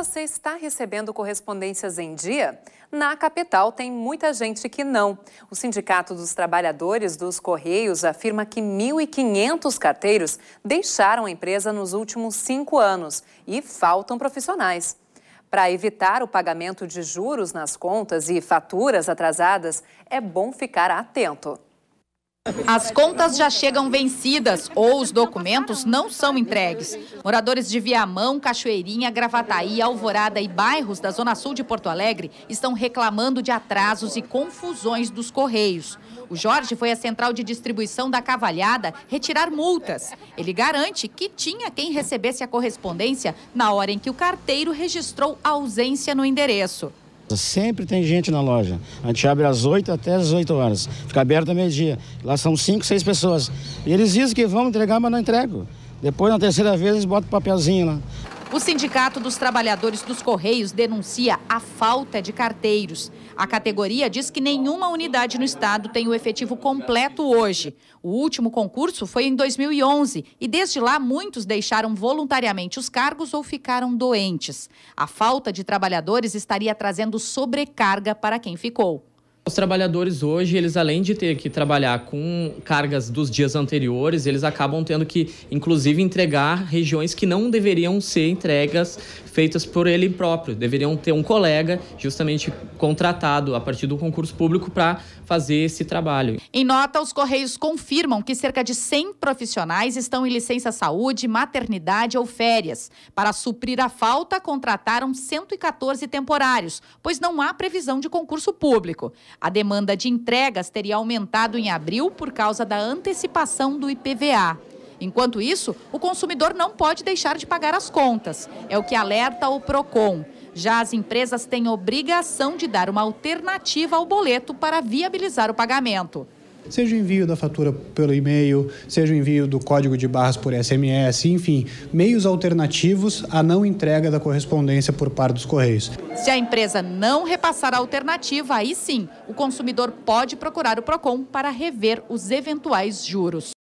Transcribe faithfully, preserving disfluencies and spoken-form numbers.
Você está recebendo correspondências em dia? Na capital tem muita gente que não. O Sindicato dos Trabalhadores dos Correios afirma que mil e quinhentos carteiros deixaram a empresa nos últimos cinco anos e faltam profissionais. Para evitar o pagamento de juros nas contas e faturas atrasadas, é bom ficar atento. As contas já chegam vencidas ou os documentos não são entregues. Moradores de Viamão, Cachoeirinha, Gravataí, Alvorada e bairros da Zona Sul de Porto Alegre estão reclamando de atrasos e confusões dos Correios. O Jorge foi à central de distribuição da Cavalhada retirar multas. Ele garante que tinha quem recebesse a correspondência na hora em que o carteiro registrou a ausência no endereço. Sempre tem gente na loja. A gente abre às oito até às oito horas. Fica aberto a meio-dia. Lá são cinco, seis pessoas. E eles dizem que vão entregar, mas não entregam. Depois, na terceira vez, eles botam o papelzinho lá. O Sindicato dos Trabalhadores dos Correios denuncia a falta de carteiros. A categoria diz que nenhuma unidade no estado tem o efetivo completo hoje. O último concurso foi em dois mil e onze e desde lá muitos deixaram voluntariamente os cargos ou ficaram doentes. A falta de trabalhadores estaria trazendo sobrecarga para quem ficou. Os trabalhadores hoje, eles além de ter que trabalhar com cargas dos dias anteriores, eles acabam tendo que, inclusive, entregar regiões que não deveriam ser entregas feitas por ele próprio. Deveriam ter um colega justamente contratado a partir do concurso público para fazer esse trabalho. Em nota, os Correios confirmam que cerca de cem profissionais estão em licença saúde, maternidade ou férias. Para suprir a falta, contrataram cento e quatorze temporários, pois não há previsão de concurso público. A demanda de entregas teria aumentado em abril por causa da antecipação do I P V A. Enquanto isso, o consumidor não pode deixar de pagar as contas. É o que alerta o Procon. Já as empresas têm obrigação de dar uma alternativa ao boleto para viabilizar o pagamento. Seja o envio da fatura pelo e-mail, seja o envio do código de barras por S M S, enfim, meios alternativos à não entrega da correspondência por parte dos Correios. Se a empresa não repassar a alternativa, aí sim, o consumidor pode procurar o Procon para rever os eventuais juros.